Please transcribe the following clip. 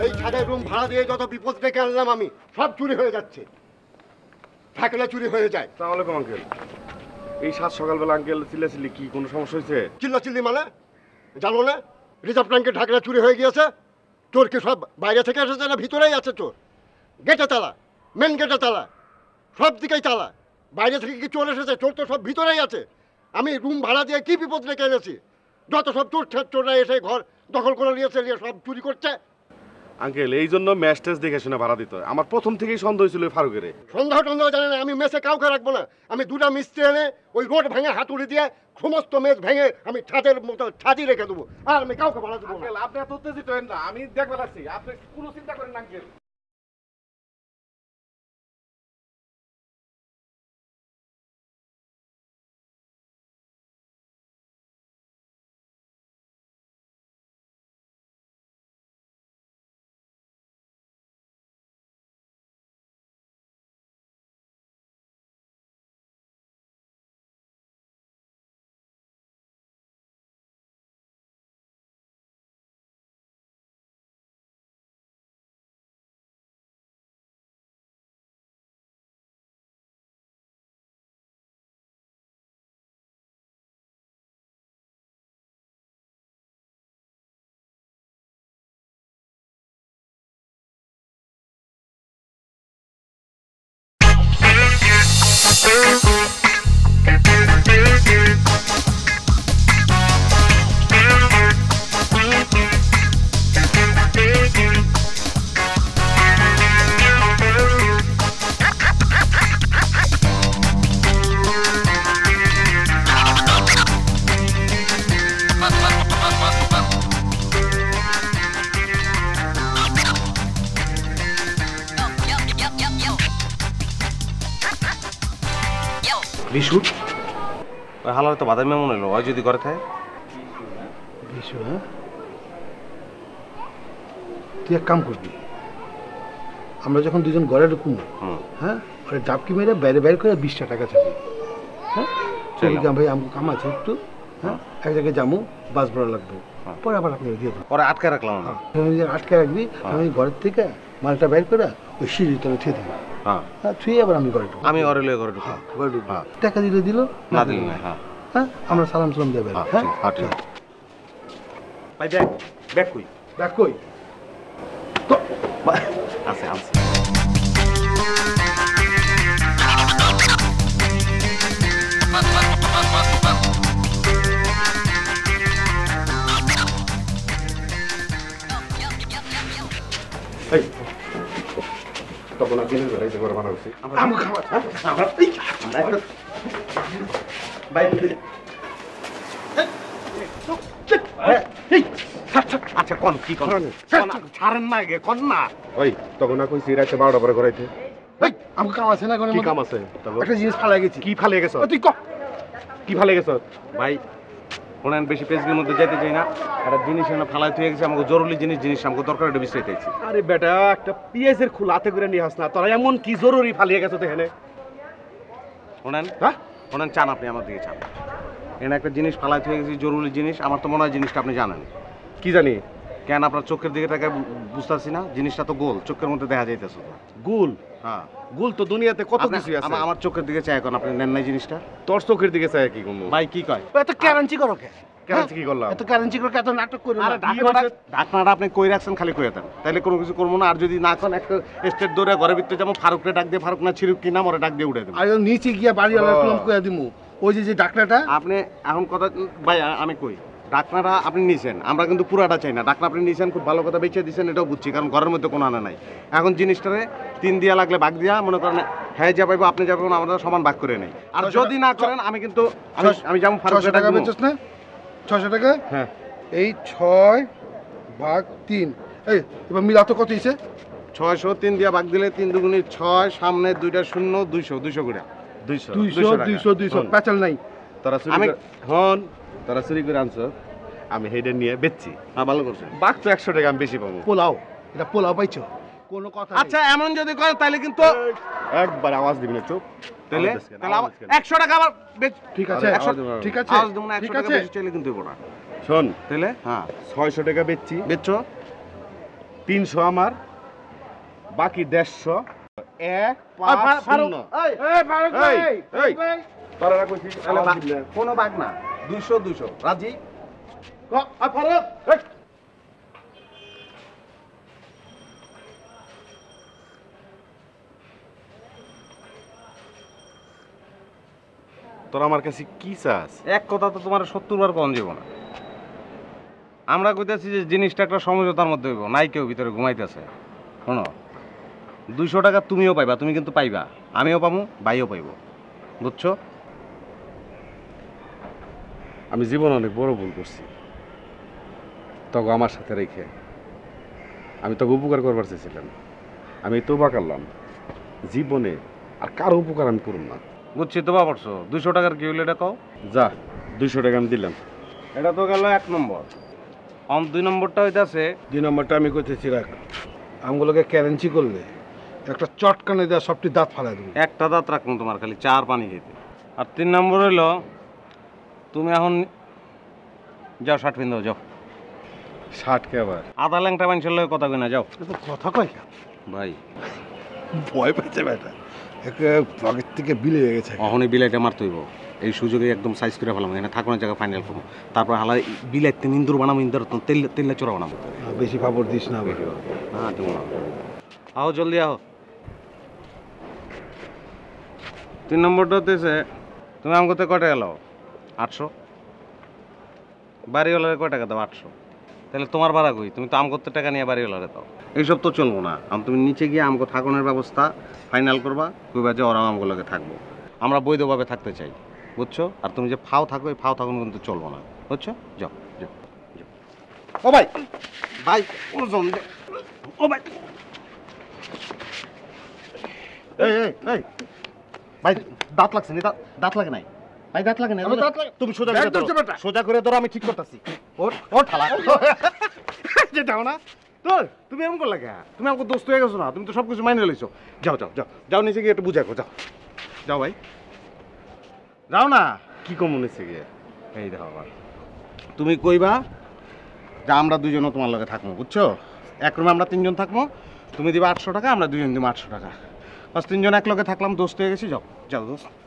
এই ছাদের রুম ভাড়া দিয়ে যত বিপদ ডেকে আনলাম আমি, সব চুরি হয়ে যাচ্ছে। থাকলে চুরি হয়ে যায়। তাহলে কম আঙ্কেল, এই সাত সকালবেলা আঙ্কেল চিল্লাচিল্লি কি কোনো সমস্যা হয়েছে? চিল্লাচিল্লি মানে জানো না, রিজার্ভ ব্যাংকের ঢাকনা চুরি হয়ে গিয়েছে। চোর কি সব বাইরে থেকে এসেছে না ভিতরেই আছে চোর? গেটে তালা, মেন গেটে তালা, সব দিকেই তালা। বাইরে থেকে কি চোর এসেছে? চোর তো সব ভিতরেই আছে। আমি রুম ভাড়া দিয়ে কি বিপদ রেখে এনেছি। যত সব চোররা এসে ঘর দখল করে নিয়েছে, নিয়ে সব চুরি করছে। আঙ্কেল এই জন্য ম্যাচ টেস্ট দেখে শুনে ভাড়া দিতে হয়। আমার প্রথম থেকেই সন্দেহ হয়েছিল ফারুকের। সন্দেহ টন্দেহ জানে না, আমি মেসে কাউকে রাখবো না। আমি দুটা মিস্ত্রি এনে ওই রোড ভেঙে হাতুড়ি দিয়ে সমস্ত মেজ ভেঙে আমি ছাদের মতো ছাদি রেখে দেবো। আর আমি কাউকে ভাড়া দেবো না। আপনি এত উত্তেজিত হন না, আমি দেখবে লাগছি, আপনি কোনো চিন্তা করেন না আঙ্কেল। বিশু ওই হালার তো বাদামি মনে হলো, ওই যদি করে থাকে। বিশু, হ্যাঁ তুই এক কাম করবি, আমরা যখন দুজন ঘরে ঢুকুম, হ্যাঁ ওরা ডাবকি মেরে বাইরে বাইরে করে 20টা টাকা চাবি। হ্যাঁ ভাই আমাকে কাম আছে একটু, হ্যাঁ এক জায়গায় যাবো, বাস ভাড়া লাগবে, পরে আবার আপনি দিয়ে দেবো। পরে আটকে রাখলাম, আটকে রাখবি। আমি ঘরের থেকে মালটা বাইর করে ওই সিঁড়ির তলে থুয়ে দেবো। হ্যাঁ থুয়ে আবার আমি ঘরে ঢুকবো। আমি ঘরে লয়ে ঘরে ঢুকলাম, ঘরে ঢুকবো। টাকা দিলে দিল, না দিল না। হ্যাঁ হ্যাঁ আমরা সালাম সালাম দেবে। হ্যাঁ ঠিক ভাই। ব্যাগ ব্যাগ কই? ব্যাগ কই? আছে আছে। তখন আর দিনের বেলায় যে করে বানা হচ্ছে আচ্ছা কোন কি ছাড়েন না গে কোন না। ওই তখন না কইছি রাতে 12টা পরে করাইতে। আমাকে কাম আছে না? কি কাম আছে? একটা জিনিস ফালাই গেছি। কি ফালিয়ে গেছ? তুই ক কি ফালিয়ে গেছ? ভাই শোনেন, বেশি পেজের মধ্যে যেতে চাই না। একটা জিনিস এনে ফালাই তুই গেছে, আমাকে জরুরি জিনিস আমাকে দরকার, এটা বিষয় চাইছি। আরে বেটা, একটা পিএসের খোলা হাতে করে নিয়ে আস না, তোরা এমন কি জরুরি ফালিয়ে গেছো তো এখানে? শোনেন, হ্যাঁ শোনেন, চান আপনি আমার দিকে চান। এখানে একটা জিনিস ফালাই তুই গেছি, জরুরি জিনিস। আমার তো মনে হয় জিনিসটা আপনি জানেন। কি জানি? কেন আপনার চোখের দিকে তাকে বুঝতেছি না? জিনিসটা তো গোল, চোখের মধ্যে দেখা যাইতেছে। গুল? হ্যাঁ গুল তো দুনিয়াতে কত কিছু আছে। আমার চোখের দিকে চাই, এখন আপনি নেন নাই জিনিসটা। তোর চোখের দিকে চাই কি করবো? ভাই কি কয়? এত ক্যারেন্সি করো কে? কেরাঞ্চি কি করলাম? এত ক্যারেন্সি করো, এত নাটক করো। আরে ডাকনাটা আপনি কই রাখছেন, খালি কই দেন, তাইলে কোনো কিছু করবো না। আর যদি না করেন, একটা স্টেট দৌড়ে ঘরের ভিতরে যাবো, ফারুকরে ডাক দিয়ে, ফারুক না ছিরুক কি নাম, ওরা ডাক দিয়ে উঠে দেবো। আর নিচে গিয়া বাড়িওয়ালা কলম কইয়া দিমু। ওই যে ডাকনাটা আপনি এখন কথা ভাই আমি কই, ডাকনাটা আপনি নিছেন, আমরা কিন্তু পুরাটা চাই না। ডাকনা আপনি নিছেন, খুব ভালো কথা বেঁচে দিচ্ছেন, এটাও বুঝছি, কারণ ঘরের মধ্যে কোনো আনা নাই। এখন জিনিসটারে 3 দিয়া লাগলে ভাগ দিয়া, মনে করেন হ্যাঁ যা পাইবো আপনি যাবেন, আমরা সমান ভাগ করে নেই। আর যদি না করেন, আমি কিন্তু আমি যেমন 600 টাকা বেচছ না? 600 টাকা? হ্যাঁ। এই 6 ভাগ 3, এই এবার মিলা তো কত হইছে? 600 3 দিয়া ভাগ দিলে 3 দুগুণী 6, সামনে 2টা 0, 200 করে 200 পেঁচাল নাই। তোরা চুরি করে হন, তোরা চুরি করে আনছ, আমি হেডে নিয়ে বেচছি। হ্যাঁ ভালো করছেন। বাঘ তো 100 টাকা আমি বেশি পাবো। পোলাও, এটা পোলাও পাইছো? কোনো কথা নেই। আচ্ছা এমন যদি করেন তাহলে কিন্তু একবার আওয়াজ দিবি না, চুপ। তাহলে 100 টাকা আবার ঠিক আছে, ঠিক আছে, আওয়াজ দেবো না, 100 টাকা বেশি চাইলে কিন্তু দেবো না। শোন, তাহলে হ্যাঁ 600 টাকা বেচছি, বেচছো 300 আমার, বাকি 150, 150। এই তোরা কইছিস কোনো বাঘ না, 200 রাজি? তোরা আমার কাছে কি চাস? এক কথা তো তোমার 70 বার কম যাব না। আমরা কইতাছি যে জিনিসটা একটা সমঝোতার মধ্যে হইব, নাই কেউ ভিতরে ঘুমাইতেছে। শোনো, 200 টাকা তুমিও পাইবা, তুমি কিন্তু পাইবা, আমিও পাবো, ভাইও পাইব, বুঝছো? আমি জীবনে অনেক বড় ভুল করছি, তখন আমার সাথে রেখে। আমি তোকে উপকার করবার চেয়েছিলাম, আমি তোবা করলাম। জীবনে আর কারো উপকার আমি করুম না। বুঝছি তো পারছো। 200 টাকার কি হইলো এটা কও? যা, 200 টাকা আমি দিলাম। এটা তো গেল 1 নম্বর। 2 নম্বরটা হইতাছে, 2 নম্বরটা আমি কইতেছি রাখ, আমগুলোকে ক্যারেন্সি করলে একটা চটকানে দেওয়া সবটি দাঁত ফালাই দেবো। একটা দাঁত রাখুন তোমার, খালি 4 পানি খেতে। আর 3 নম্বর হইলো, তুমি এখন যাও শার্ট পিন দাও, যাও। 60 কে আবার? আধা ল্যাংটা মানুষের লগে কথা কই না, যাও। কথা কয় কেন ভাই ভয় পাইছে বেটা, একটা আগের থেকে বিলে হয়ে গেছে। অহনি বিলাইটা মারতে হইব, এই সুযোগে একদম সাইজ করে ফেলাম, এখানে থাকানোর জায়গা ফাইনাল করবো। তারপর হালা বিলাইতে নিন্দুর বানাবো, ইন্দুর তেল চোরা বানাবো। বেশি ফাপড় দিস না বেশি। হ্যাঁ তুমি আও, জলদি আও। 3 নম্বরটা হতেছে, তুমি আম করতে কয় টাকা লাও? 800। বাড়িওয়ালারে কয় টাকা দাও? 800। তাহলে তোমার ভাড়া কই? তুমি তো আম করতে টাকা নিয়ে বাড়িওয়ালারে দাও। এইসব তো চলবো না। তুমি নিচে গিয়ে আমগো থাকানোর ব্যবস্থা ফাইনাল করবা, কইবা যে ওরা আমগুলোকে থাকবো, আমরা বৈধভাবে থাকতে চাই, বুঝছো? আর তুমি যে ফাও থাকো, এই ফাও থাকানো কিন্তু চলবো না, বুঝছো? যাও যাও যাও। ও ভাই, ভাই ওজন দে। ও ভাই, এই এই এই ভাই, দাঁত লাগছে নি? দাঁত লাগে নাই ভাই? দাঁত লাগে নাই? তুমি সোজা করে ধরো, সোজা করে ধরো, আমি ঠিক করতেছি। ও ঠালা যেটাও না তোর, তুমি এমন করলে কে? তুমি আমাকে দোস্ত হয়ে গেছো না? তুমি তো সব কিছু মাইনে লইছো। যাও যাও যাও যাও, নিচে গিয়ে একটু বুঝাকো, যাও যাও ভাই, যাও না। কি কম মনেছে গিয়ে? এই দেখো আবার, তুমি কইবা যে আমরা দুজনও তোমার লগে থাকবো, বুঝছো? এক রুমে আমরা 3 জন থাকবো, তুমি দিবা 800 টাকা, আমরা 2 জন দিব 800 টাকা, বাস 3 জন এক লগে থাকলাম, দোস্ত হয়ে গেছি। যাও যাও দোস্ত।